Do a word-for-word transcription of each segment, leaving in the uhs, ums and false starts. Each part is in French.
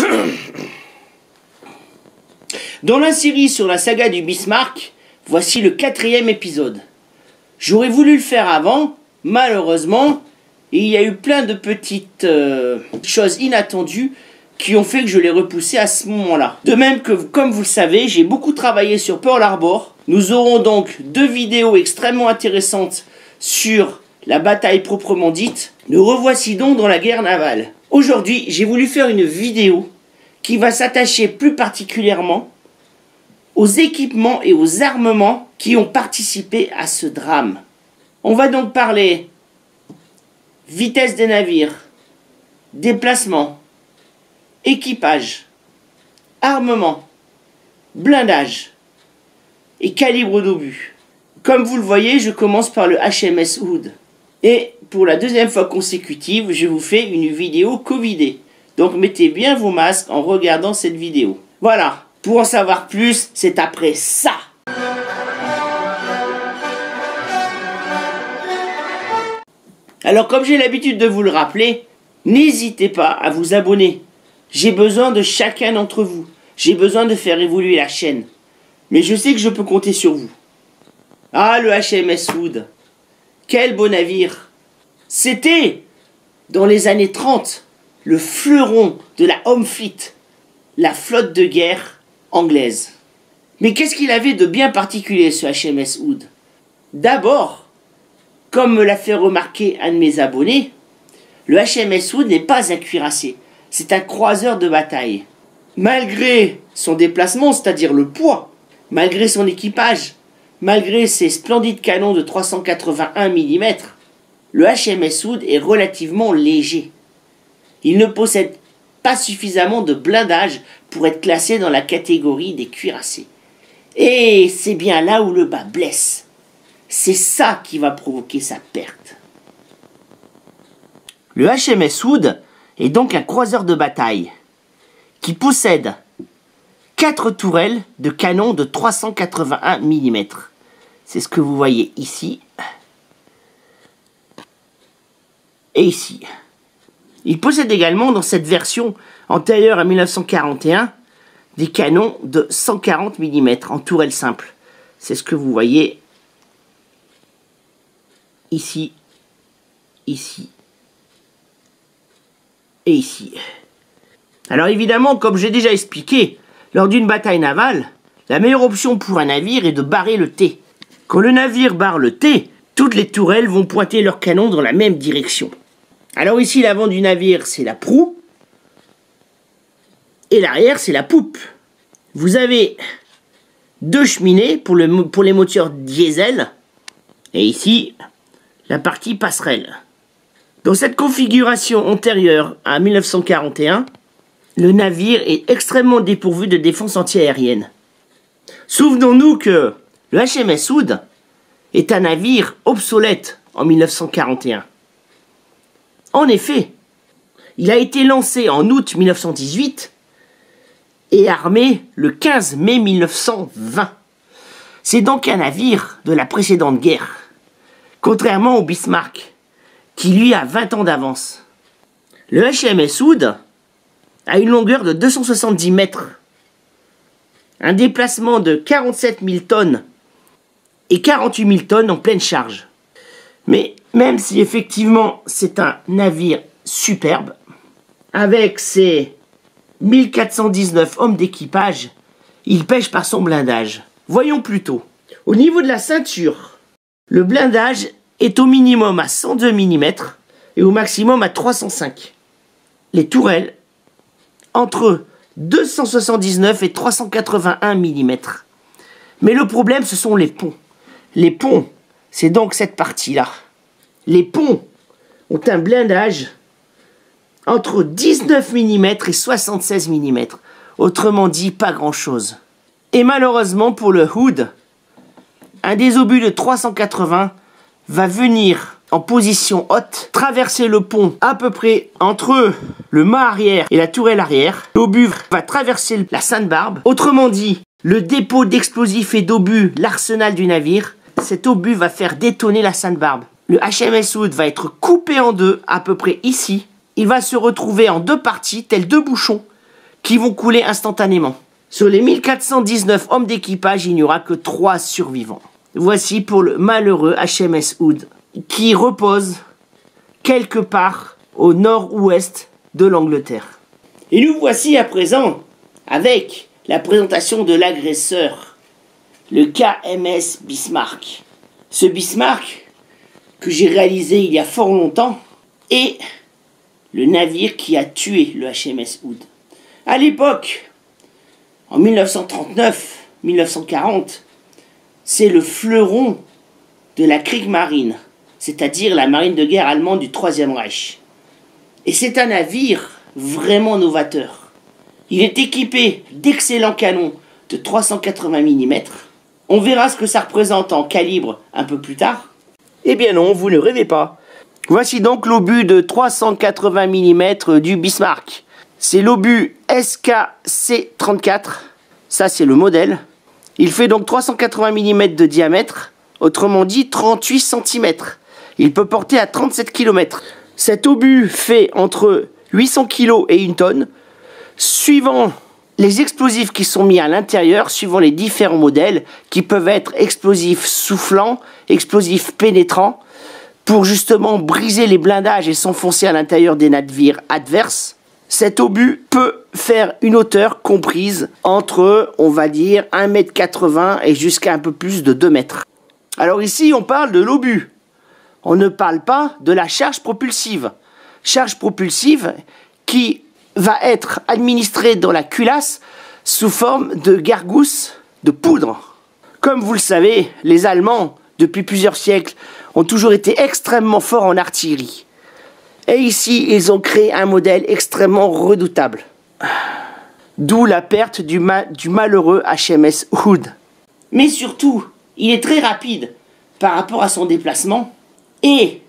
Dans la série sur la saga du Bismarck, voici le quatrième épisode. J'aurais voulu le faire avant, malheureusement, il y a eu plein de petites euh, choses inattendues qui ont fait que je l'ai repoussé à ce moment-là. De même que, comme vous le savez, j'ai beaucoup travaillé sur Pearl Harbor. Nous aurons donc deux vidéos extrêmement intéressantes sur la bataille proprement dite. Nous revoici donc dans la guerre navale. Aujourd'hui, j'ai voulu faire une vidéo qui va s'attacher plus particulièrement aux équipements et aux armements qui ont participé à ce drame. On va donc parler vitesse des navires, déplacement, équipage, armement, blindage et calibre d'obus. Comme vous le voyez, je commence par le H M S Hood. Et pour la deuxième fois consécutive, je vous fais une vidéo covidée. Donc mettez bien vos masques en regardant cette vidéo. Voilà, pour en savoir plus, c'est après ça. Alors comme j'ai l'habitude de vous le rappeler, n'hésitez pas à vous abonner. J'ai besoin de chacun d'entre vous. J'ai besoin de faire évoluer la chaîne. Mais je sais que je peux compter sur vous. Ah, le H M S Hood. Quel beau navire. C'était, dans les années trente, le fleuron de la Home Fleet, la flotte de guerre anglaise. Mais qu'est-ce qu'il avait de bien particulier, ce H M S Hood? D'abord, comme me l'a fait remarquer un de mes abonnés, le H M S Hood n'est pas un cuirassé. C'est un croiseur de bataille. Malgré son déplacement, c'est-à-dire le poids, malgré son équipage, malgré ses splendides canons de trois cent quatre-vingt-un millimètres, le H M S Hood est relativement léger. Il ne possède pas suffisamment de blindage pour être classé dans la catégorie des cuirassés. Et c'est bien là où le bas blesse. C'est ça qui va provoquer sa perte. Le H M S Hood est donc un croiseur de bataille qui possède quatre tourelles de canon de trois cent quatre-vingt-un millimètres. C'est ce que vous voyez ici et ici. Il possède également dans cette version antérieure à mille neuf cent quarante et un des canons de cent quarante millimètres en tourelle simple. C'est ce que vous voyez ici, ici et ici. Alors évidemment, comme j'ai déjà expliqué, lors d'une bataille navale, la meilleure option pour un navire est de barrer le T. Quand le navire barre le T, toutes les tourelles vont pointer leurs canons dans la même direction. Alors ici, l'avant du navire, c'est la proue, et l'arrière, c'est la poupe. Vous avez deux cheminées pour, le, pour les moteurs diesel, et ici, la partie passerelle. Dans cette configuration antérieure à mille neuf cent quarante et un, le navire est extrêmement dépourvu de défense antiaérienne. Souvenons-nous que le H M S Hood est un navire obsolète en mille neuf cent quarante et un. En effet, il a été lancé en août mille neuf cent dix-huit et armé le quinze mai mille neuf cent vingt. C'est donc un navire de la précédente guerre, contrairement au Bismarck, qui lui a vingt ans d'avance. Le H M S Hood a une longueur de deux cent soixante-dix mètres, un déplacement de quarante-sept mille tonnes et quarante-huit mille tonnes en pleine charge. Mais même si effectivement c'est un navire superbe, avec ses mille quatre cent dix-neuf hommes d'équipage, il pêche par son blindage. Voyons plutôt. Au niveau de la ceinture, le blindage est au minimum à cent deux millimètres et au maximum à trois cent cinq. Les tourelles, entre deux cent soixante-dix-neuf et trois cent quatre-vingt-un millimètres. Mais le problème, ce sont les ponts. Les ponts, c'est donc cette partie-là. Les ponts ont un blindage entre dix-neuf millimètres et soixante-seize millimètres. Autrement dit, pas grand-chose. Et malheureusement, pour le Hood, un des obus de trois cent quatre-vingts va venir en position haute, traverser le pont à peu près entre le mât arrière et la tourelle arrière. L'obus va traverser la Sainte-Barbe. Autrement dit, le dépôt d'explosifs et d'obus, l'arsenal du navire, cet obus va faire détonner la Sainte-Barbe. Le H M S Hood va être coupé en deux, à peu près ici. Il va se retrouver en deux parties, tels deux bouchons, qui vont couler instantanément. Sur les mille quatre cent dix-neuf hommes d'équipage, il n'y aura que trois survivants. Voici pour le malheureux H M S Hood, qui repose quelque part au nord-ouest de l'Angleterre. Et nous voici à présent avec la présentation de l'agresseur, le K M S Bismarck. Ce Bismarck, que j'ai réalisé il y a fort longtemps, est le navire qui a tué le H M S Hood. À l'époque, en mille neuf cent trente-neuf mille neuf cent quarante, c'est le fleuron de la Kriegsmarine, c'est-à-dire la marine de guerre allemande du Troisième Reich. Et c'est un navire vraiment novateur. Il est équipé d'excellents canons de trois cent quatre-vingts millimètres. On verra ce que ça représente en calibre un peu plus tard. Eh bien non, vous ne rêvez pas. Voici donc l'obus de trois cent quatre-vingts millimètres du Bismarck. C'est l'obus S K C trente-quatre. Ça, c'est le modèle. Il fait donc trois cent quatre-vingts millimètres de diamètre, autrement dit trente-huit centimètres. Il peut porter à trente-sept kilomètres. Cet obus fait entre huit cents kilos et une tonne, suivant les explosifs qui sont mis à l'intérieur, suivant les différents modèles, qui peuvent être explosifs soufflants, explosifs pénétrants, pour justement briser les blindages et s'enfoncer à l'intérieur des navires adverses. Cet obus peut faire une hauteur comprise entre, on va dire, un mètre quatre-vingts et jusqu'à un peu plus de deux mètres. Alors ici, on parle de l'obus. On ne parle pas de la charge propulsive. Charge propulsive qui va être administrée dans la culasse sous forme de gargousse de poudre. Comme vous le savez, les Allemands, depuis plusieurs siècles, ont toujours été extrêmement forts en artillerie. Et ici, ils ont créé un modèle extrêmement redoutable. D'où la perte du, ma du malheureux H M S Hood. Mais surtout, il est très rapide par rapport à son déplacement et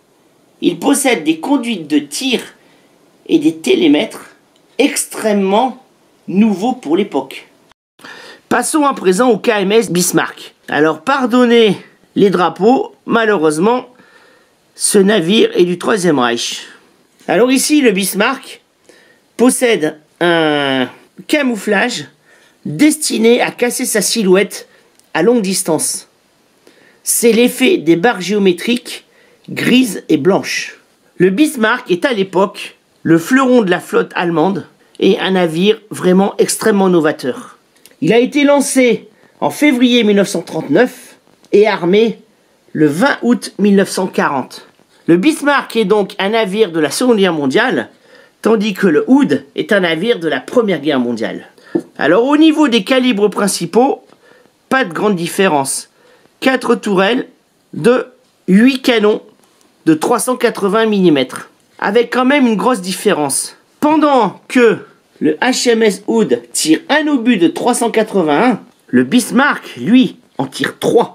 il possède des conduites de tir et des télémètres extrêmement nouveaux pour l'époque. Passons à présent au K M S Bismarck. Alors, pardonnez les drapeaux, malheureusement, ce navire est du Troisième Reich. Alors ici, le Bismarck possède un camouflage destiné à casser sa silhouette à longue distance. C'est l'effet des barres géométriques grises et blanches. Le Bismarck est à l'époque le fleuron de la flotte allemande et un navire vraiment extrêmement novateur. Il a été lancé en février mille neuf cent trente-neuf et armé le vingt août mille neuf cent quarante. Le Bismarck est donc un navire de la Seconde Guerre mondiale, tandis que le Hood est un navire de la Première Guerre mondiale. Alors au niveau des calibres principaux, pas de grande différence. quatre tourelles de huit canons de trois cent quatre-vingts millimètres. Avec quand même une grosse différence. Pendant que le H M S Hood tire un obus de trois cent quatre-vingt-un, le Bismarck, lui, en tire trois.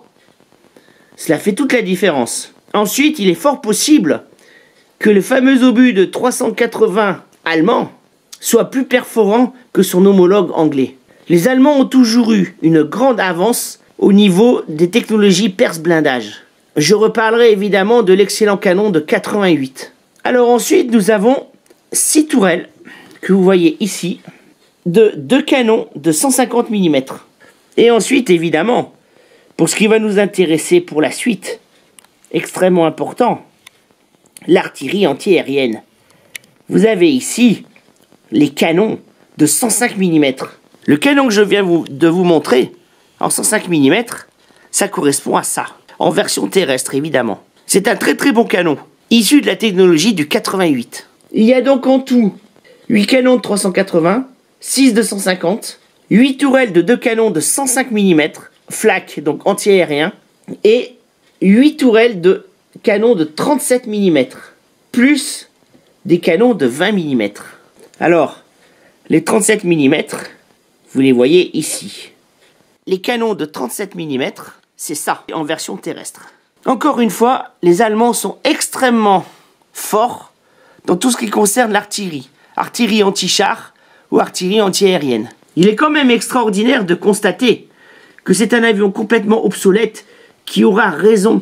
Cela fait toute la différence. Ensuite, il est fort possible que le fameux obus de trois cent quatre-vingts allemand soit plus perforant que son homologue anglais. Les Allemands ont toujours eu une grande avance au niveau des technologies perce-blindage. Je reparlerai évidemment de l'excellent canon de quatre-vingt-huit. Alors ensuite, nous avons six tourelles, que vous voyez ici, de deux canons de cent cinquante millimètres. Et ensuite, évidemment, pour ce qui va nous intéresser pour la suite, extrêmement important, l'artillerie antiaérienne. Vous avez ici les canons de cent cinq millimètres. Le canon que je viens vous, de vous montrer, en cent cinq millimètres, ça correspond à ça. En version terrestre, évidemment. C'est un très très bon canon, issu de la technologie du quatre-vingt-huit. Il y a donc en tout huit canons de trois cent quatre-vingts, six de cent cinquante, huit tourelles de deux canons de cent cinq millimètres, flak, donc anti-aérien, et huit tourelles de canons de trente-sept millimètres, plus des canons de vingt millimètres. Alors, les trente-sept millimètres, vous les voyez ici. Les canons de trente-sept millimètres, c'est ça, en version terrestre. Encore une fois, les Allemands sont extrêmement forts dans tout ce qui concerne l'artillerie. Artillerie anti-char ou artillerie anti-aérienne. Il est quand même extraordinaire de constater que c'est un avion complètement obsolète qui aura raison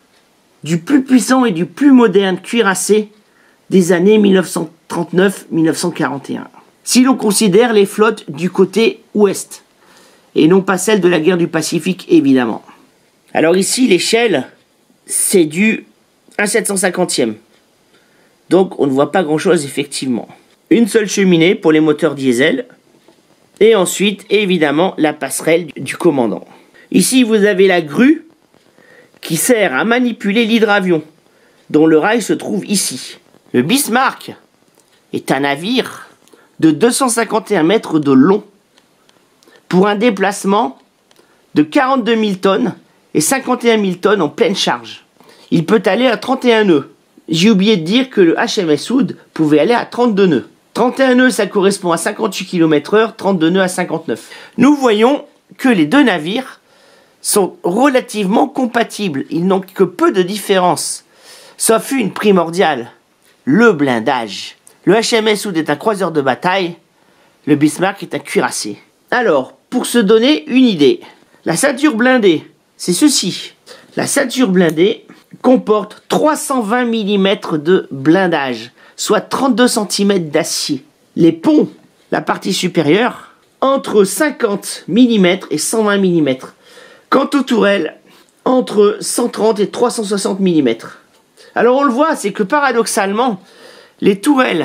du plus puissant et du plus moderne cuirassé des années mille neuf cent trente-neuf mille neuf cent quarante et un. si l'on considère les flottes du côté ouest, et non pas celles de la guerre du Pacifique, évidemment. Alors ici, l'échelle, c'est du un sept cent cinquantième. Donc on ne voit pas grand-chose, effectivement. Une seule cheminée pour les moteurs diesel, et ensuite, évidemment, la passerelle du commandant. Ici, vous avez la grue qui sert à manipuler l'hydravion, dont le rail se trouve ici. Le Bismarck est un navire de deux cent cinquante et un mètres de long pour un déplacement de quarante-deux mille tonnes et cinquante et un mille tonnes en pleine charge. Il peut aller à trente et un nœuds. J'ai oublié de dire que le H M S Hood pouvait aller à trente-deux nœuds. trente et un nœuds, ça correspond à cinquante-huit kilomètres heure, trente-deux nœuds à cinquante-neuf. Nous voyons que les deux navires sont relativement compatibles. Ils n'ont que peu de différence, sauf une primordiale, le blindage. Le H M S Hood est un croiseur de bataille, le Bismarck est un cuirassé. Alors, pour se donner une idée, la ceinture blindée, c'est ceci. La ceinture blindée comporte trois cent vingt millimètres de blindage, soit trente-deux centimètres d'acier. Les ponts, la partie supérieure, entre cinquante millimètres et cent vingt millimètres. Quant aux tourelles, entre cent trente et trois cent soixante millimètres. Alors on le voit, c'est que paradoxalement, les tourelles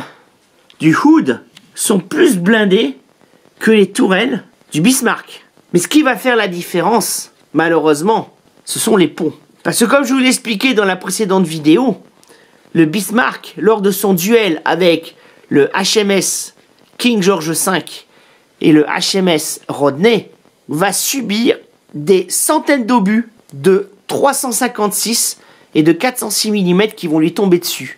du Hood sont plus blindées que les tourelles du Bismarck. Mais ce qui va faire la différence, malheureusement, ce sont les ponts. Parce que comme je vous l'ai expliqué dans la précédente vidéo, le Bismarck, lors de son duel avec le H M S King George cinq et le H M S Rodney, va subir des centaines d'obus de trois cent cinquante-six et de quatre cent six millimètres qui vont lui tomber dessus.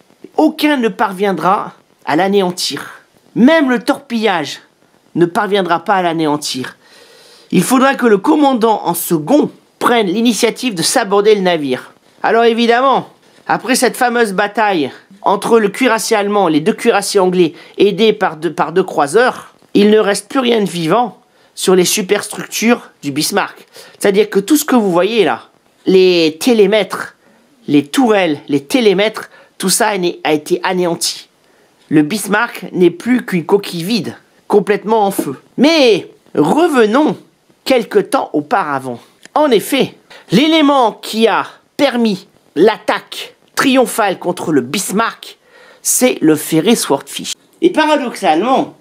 Aucun ne parviendra à l'anéantir. Même le torpillage ne parviendra pas à l'anéantir. Il faudra que le commandant en second prenne l'initiative de saborder le navire. Alors évidemment, après cette fameuse bataille entre le cuirassé allemand et les deux cuirassiers anglais aidés par deux, par deux croiseurs, il ne reste plus rien de vivant sur les superstructures du Bismarck. C'est-à-dire que tout ce que vous voyez là, les télémètres, les tourelles, les télémètres, tout ça a été anéanti. Le Bismarck n'est plus qu'une coquille vide, complètement en feu. Mais revenons quelque temps auparavant. En effet, l'élément qui a permis l'attaque triomphale contre le Bismarck, c'est le ferré Swordfish. Et paradoxalement,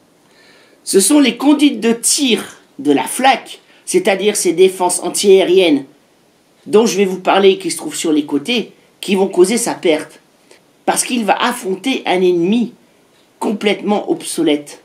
ce sont les conduites de tir de la flak, c'est-à-dire ces défenses antiaériennes dont je vais vous parler et qui se trouvent sur les côtés, qui vont causer sa perte. Parce qu'il va affronter un ennemi complètement obsolète.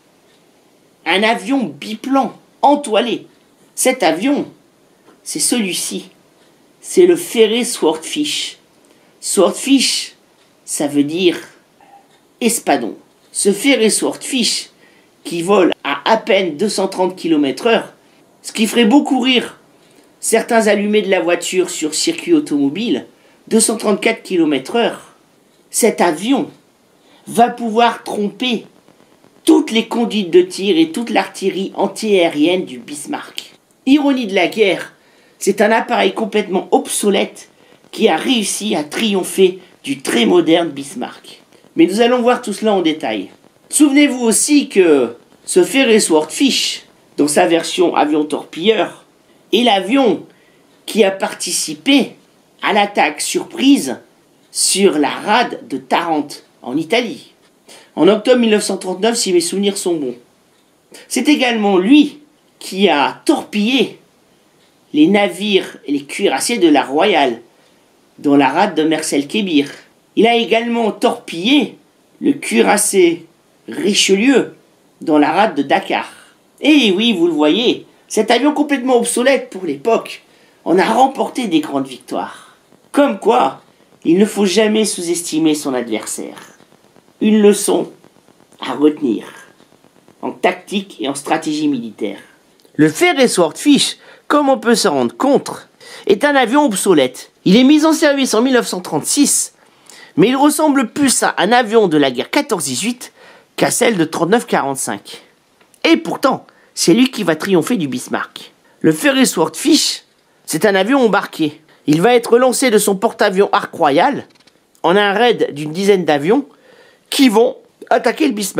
Un avion biplan, entoilé. Cet avion, c'est celui-ci. C'est le ferré Swordfish. Swordfish, ça veut dire espadon. Ce ferré Swordfish, qui vole à à peine deux cent trente kilomètres heure, ce qui ferait beaucoup rire certains allumés de la voiture sur circuit automobile, deux cent trente-quatre kilomètres heure, cet avion va pouvoir tromper toutes les conduites de tir et toute l'artillerie antiaérienne du Bismarck. Ironie de la guerre, c'est un appareil complètement obsolète qui a réussi à triompher du très moderne Bismarck. Mais nous allons voir tout cela en détail. Souvenez-vous aussi que ce ferré Swordfish, dans sa version avion torpilleur, est l'avion qui a participé à l'attaque surprise sur la rade de Tarente, en Italie, en octobre mille neuf cent trente-neuf, si mes souvenirs sont bons. C'est également lui qui a torpillé les navires et les cuirassiers de la Royale, dans la rade de Mersel-Kébir. Il a également torpillé le cuirassé Richelieu dans la rade de Dakar. Et oui, vous le voyez, cet avion complètement obsolète pour l'époque en a remporté des grandes victoires. Comme quoi, il ne faut jamais sous-estimer son adversaire. Une leçon à retenir en tactique et en stratégie militaire. Le ferré Swordfish, comme on peut s'en rendre compte, est un avion obsolète. Il est mis en service en mille neuf cent trente-six, mais il ressemble plus à un avion de la guerre quatorze dix-huit qu'à celle de trente-neuf quarante-cinq. Et pourtant, c'est lui qui va triompher du Bismarck. Le ferré Swordfish, c'est un avion embarqué. Il va être lancé de son porte-avions Ark Royal en un raid d'une dizaine d'avions qui vont attaquer le Bismarck.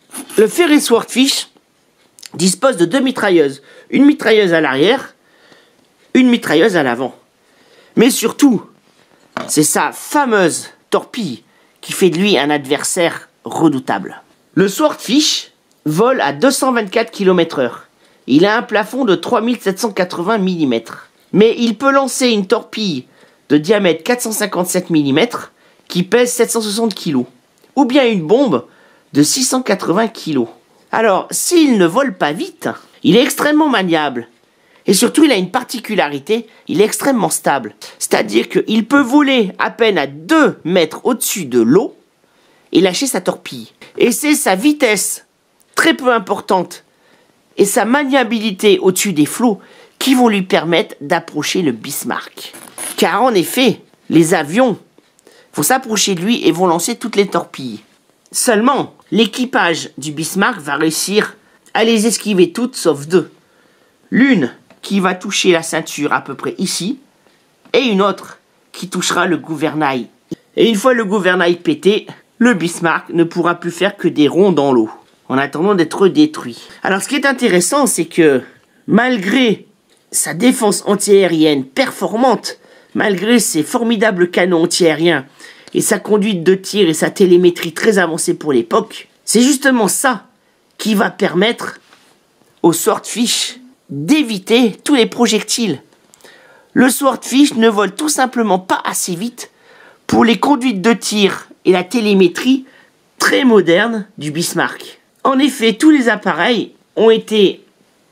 Le Fairey Swordfish dispose de deux mitrailleuses. Une mitrailleuse à l'arrière, une mitrailleuse à l'avant. Mais surtout, c'est sa fameuse torpille qui fait de lui un adversaire redoutable. Le Swordfish vole à deux cent vingt-quatre kilomètres heure. Il a un plafond de trois mille sept cent quatre-vingts millimètres. Mais il peut lancer une torpille de diamètre quatre cent cinquante-sept millimètres qui pèse sept cent soixante kilos. Ou bien une bombe de six cent quatre-vingts kilos. Alors, s'il ne vole pas vite, il est extrêmement maniable. Et surtout, il a une particularité, il est extrêmement stable. C'est-à-dire qu'il peut voler à peine à deux mètres au-dessus de l'eau et lâcher sa torpille. Et c'est sa vitesse très peu importante et sa maniabilité au-dessus des flots qui vont lui permettre d'approcher le Bismarck. Car en effet, les avions vont s'approcher de lui et vont lancer toutes les torpilles. Seulement, l'équipage du Bismarck va réussir à les esquiver toutes sauf deux. L'une qui va toucher la ceinture à peu près ici, et une autre qui touchera le gouvernail. Et une fois le gouvernail pété, le Bismarck ne pourra plus faire que des ronds dans l'eau, en attendant d'être détruit. Alors ce qui est intéressant, c'est que malgré sa défense antiaérienne performante, malgré ses formidables canons antiaériens, et sa conduite de tir et sa télémétrie très avancée pour l'époque, c'est justement ça qui va permettre au Swordfish d'éviter tous les projectiles. Le Swordfish ne vole tout simplement pas assez vite pour les conduites de tir et la télémétrie très modernes du Bismarck. En effet, tous les appareils ont été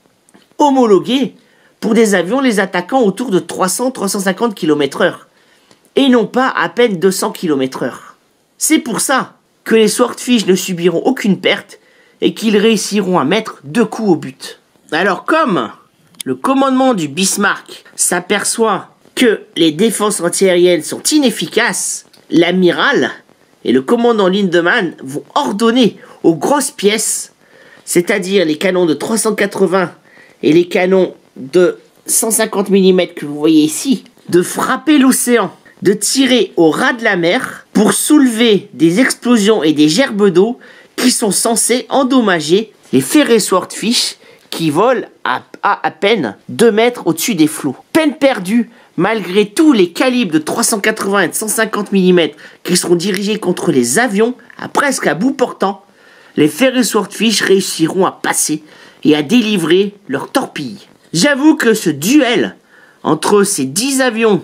homologués pour des avions les attaquant autour de trois cents à trois cent cinquante kilomètres heure. Et non pas à peine deux cents kilomètres heure. C'est pour ça que les Swordfish ne subiront aucune perte et qu'ils réussiront à mettre deux coups au but. Alors comme le commandement du Bismarck s'aperçoit que les défenses antiaériennes sont inefficaces, l'amiral et le commandant Lindemann vont ordonner aux grosses pièces, c'est-à-dire les canons de trois cent quatre-vingts et les canons de cent cinquante millimètres que vous voyez ici, de frapper l'océan, de tirer au ras de la mer pour soulever des explosions et des gerbes d'eau qui sont censées endommager les Fairey Swordfish qui volent à, à à peine deux mètres au-dessus des flots. Peine perdue, malgré tous les calibres de trois cent quatre-vingts et de cent cinquante millimètres qui seront dirigés contre les avions, à presque à bout portant, les Fairey Swordfish réussiront à passer et à délivrer leurs torpilles. J'avoue que ce duel entre ces dix avions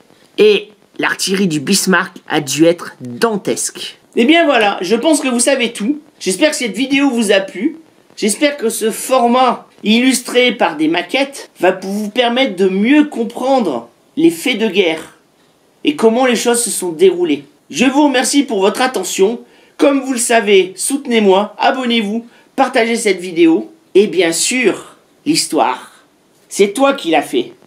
et l'artillerie du Bismarck a dû être dantesque. Et bien voilà, je pense que vous savez tout. J'espère que cette vidéo vous a plu. J'espère que ce format illustré par des maquettes va vous permettre de mieux comprendre les faits de guerre et comment les choses se sont déroulées. Je vous remercie pour votre attention. Comme vous le savez, soutenez-moi, abonnez-vous, partagez cette vidéo. Et bien sûr, l'histoire, c'est toi qui l'as fait.